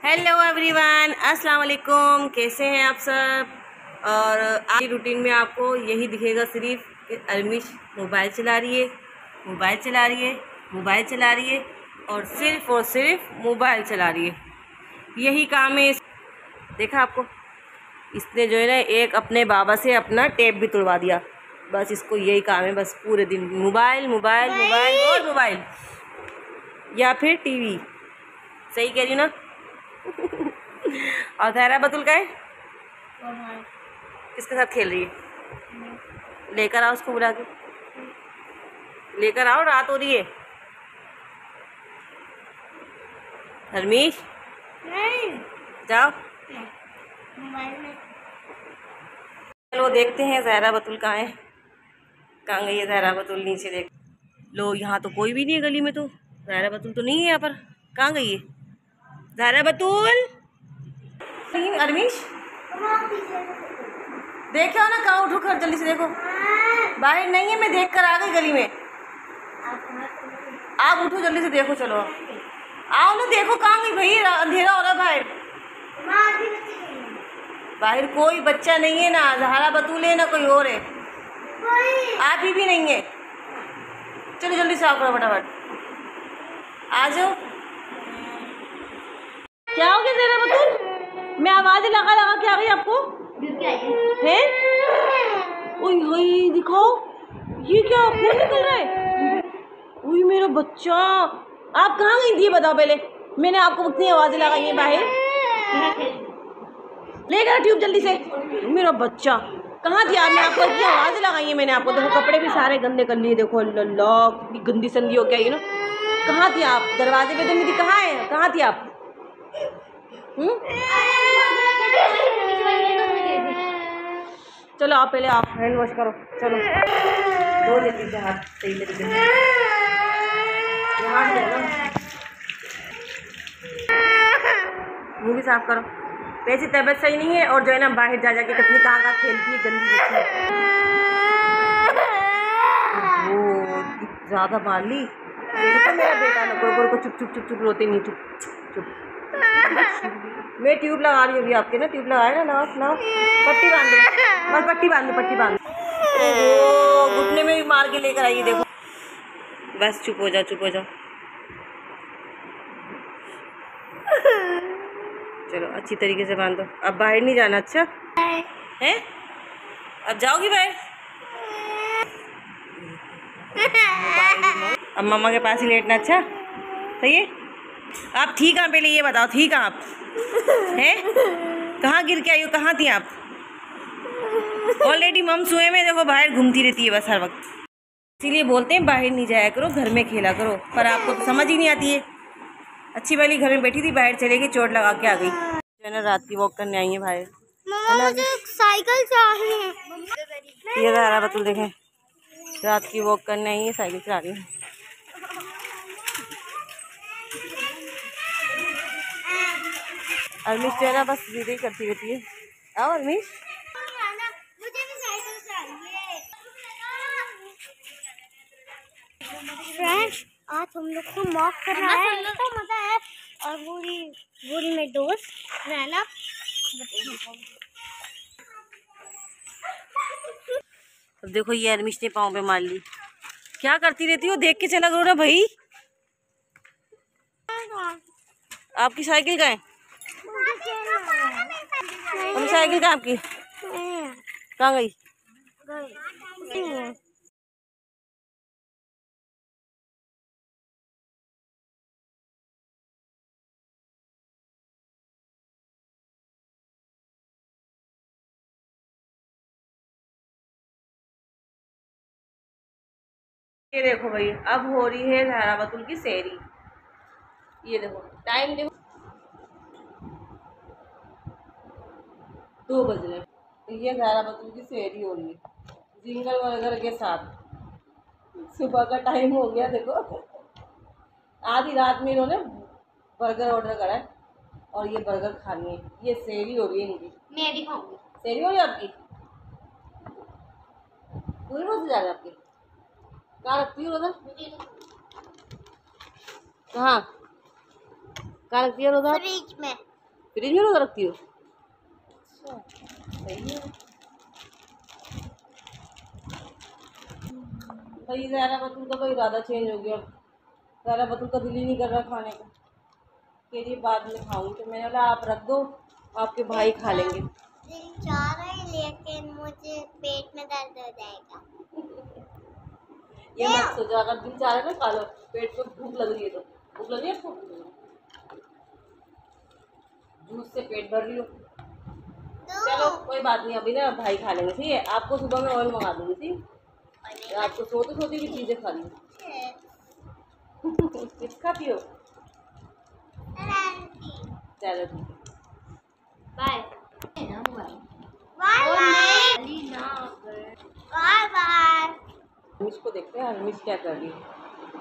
Hello everyone, अस्सलाम वालेकुम। कैसे हैं आप सब। और आज की रूटीन में आपको यही दिखेगा सिर्फ कि अरमिश मोबाइल चला रही है, मोबाइल चला रही है, मोबाइल चला रही है और सिर्फ मोबाइल चला रही है। यही काम है। देखा आपको, इसने जो है ना एक अपने बाबा से अपना टेप भी तुड़वा दिया। बस इसको यही काम है, बस पूरे दिन मोबाइल मोबाइल मोबाइल और मोबाइल या फिर टीवी। सही कह रही हूँ ना। और धैरा बतुल का है, किसके साथ खेल रही है? लेकर आओ उसको, बुला के लेकर आओ, रात हो रही है। हरमीश जाओ, चलो देखते हैं ज़हरा बतुल कहाँ है। कहाँ गई है ज़हरा बतुल? नीचे देख लो, यहाँ तो कोई भी नहीं है गली में। तो ज़हरा बतुल तो नहीं है यहाँ पर। कहाँ गई है ज़हरा बतुल? अरमीश देखो ना, कहाँ उठो कर जल्दी से। देखो बाहर नहीं है, मैं देख कर आ गई गली में। आप उठो जल्दी से, देखो चलो आओ ना, देखो कहाँ गई भाई, अंधेरा हो रहा है बाहर। बाहर कोई बच्चा नहीं है ना, ज़हरा बतूल है ना कोई और है। आप ही भी नहीं है। चलो जल्दी से आओ, करो फटाफट आ जाओ। क्या हो गया ज़हरा बतूल? मैं आवाज लगा लगा के आ गई आपको है। ओए दिखाओ, ये क्या खून निकल रहा है? ओए मेरा बच्चा, आप कहाँ गई थी बताओ पहले। मैंने आपको उतनी आवाज लगाई है बाहर। लेकर ट्यूब जल्दी से। मेरा बच्चा कहाँ थी आप? मैं आपको इतनी आवाज लगाई है मैंने आपको। देखो कपड़े भी सारे गंदे कर लिए। देखो अल्लाह कितनी गंदी संदी हो गई ना। कहाँ थी आप? दरवाजे पे तो नहीं थी। कहाँ है, कहाँ थी आप? चलो आप पहले आप हैंड वॉश करो। चलो दो जल्दी से हाथ सही तरीके से। मुँह भी साफ करो। वैसे तबीयत सही नहीं है और जो है ना बाहर जा जाके कितनी कहाँ खेलती है, गंदी बच्ची। वो ज़्यादा मार ली। तो मेरा बेटा ना को चुप चुप चुप चुप रोते नहीं, चुप चुप। मैं ट्यूब लगा रही हूँ अभी आपके ना। ट्यूब लगाए ना, ना पट्टी बांध दो, बस पट्टी बांध दो, पट्टी बांध दो। ओहो घुटने में भी मार के लेकर आइए। देखो बस चुप हो जाओ, चुप हो जाओ। चलो अच्छी तरीके से बांध दो। अब बाहर नहीं जाना। अच्छा है, अब जाओगी बाहर? अब मम्मा के पास ही लेटना। अच्छा सही है। आप थी कहाँ पहले ये बताओ, थी कहाँ आप? हैं कहाँ गिर के आई हो? कहाँ थी आप? ऑलरेडी मम सोए में, देखो बाहर घूमती रहती है बस हर वक्त। इसीलिए बोलते हैं बाहर नहीं जाया करो, घर में खेला करो। पर आपको तो समझ ही नहीं आती है। अच्छी वाली घर में बैठी थी, बाहर चले गई, चोट लगा के आ गई। जो ना रात की वॉक करने आई है बाहर। मुझे साइकिल चाहिए। ये ज़हरा बतुल देखें, रात की वॉक करने आई है, साइकिल चला रही है। अरमिश जो है ना बस जिद ही करती रहती है। आओ अरमिश। मुझे भी साइकिल चाहिए। फ्रेंड्स आज हम लोग को मॉक करना है, तो मजा है। और पूरी में दोस्त रहना। अब देखो ये अरमिश ने पाँव पे मार ली। क्या करती रहती हो, देख के चला करो ना भाई। आपकी साइकिल कहाँ है? अभी साइकिल कहाँ आपकी? कहाँ गई? ये देखो भाई, अब हो रही है ज़हरा बतुल की सेहरी। ये देखो टाइम, देखो 2 बज रहे। तो ये ज़हरा बतुल की सेहरी हो रही है जिंगल वगैरह के साथ। सुबह का टाइम हो गया। देखो आधी रात में इन्होंने बर्गर ऑर्डर करा है और ये बर्गर खानी है। ये सेहरी हो रही है इनकी। मैं भी खाऊंगी। सेहरी हो रही है आपकी? पूरी रोज जा रही है आपकी? कहाँ रखती हो रोजा? कहाँ कहाँ रखती है रोजा? फ्रिज में। फ्रिज में रोज़ा रखती हो? सही है भाई। ज़हरा बतूल का तो इरादा चेंज हो गया। ज़हरा बतूल का दिल ही नहीं कर रहा खाने का, के लिए बाद में खाऊंगी। तो मैंने बोला आप रख दो, आपके भाई खा लेंगे। दिल चाह रहा है लेकिन मुझे पेट में दर्द हो जाएगा। ये मत सोचो, अगर दिल चाह रहा है ना खा लो, पेट में भूख लग रही है तो। भूख लग रही है आपको? दूध से पेट भर लियो। चलो कोई बात नहीं, अभी ना भाई खा लेंगे, ठीक है। आपको सुबह में ऑयल मंगा दूंगी, ठीक। आपको सोते सोते भी चीज़ें खा ली। चिप्स खाती हो? चलो ठीक है, बाय बाय बाय। हर्मिश को देखते हैं हर्मिश क्या कर रही है।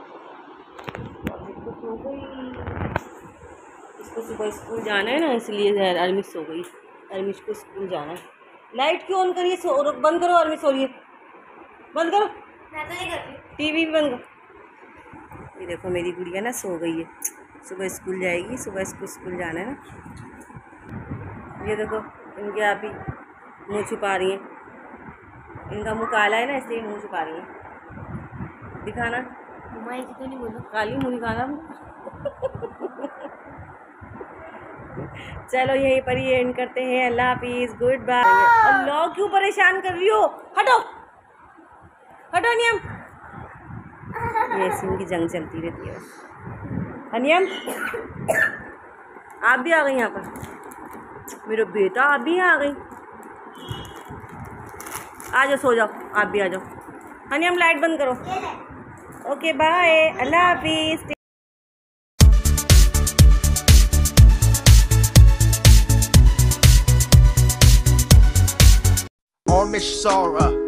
सो गई, इसको सुबह स्कूल जाना है ना, इसलिए हर्मिश सो गई। हर्मिश को स्कूल जाना है। लाइट क्यों ऑन करिए? बंद करो, हर्मिश सो रही है। बंद करो, मैं तो नहीं करती। टीवी भी बंद करो। ये देखो मेरी गुड़िया ना सो गई है, सुबह स्कूल जाएगी। सुबह इसको स्कूल जाना है ना। ये देखो इनके आप ही मुँह छुपा रही हैं। इनका मुँह काला है ना, इसलिए मुँह छुपा रही हैं। दिखाना तो नहीं बोलो, काली मुँह दिखाना। चलो यहीं पर ही एंड करते हैं। अल्लाह हाफिज़, गुड बाय। अल्लाह क्यों परेशान कर रही हो? हटो हटो नियम। ये सिम की जंग चलती रहती है। अनियम आप भी आ गई यहाँ पर? मेरा बेटा आप भी यहाँ आ गई। आ जाओ, सो जाओ, आप भी आ जाओ। अनियम लाइट बंद करो। ओके बाय, अल्लाह हाफिज़। Miss Sora.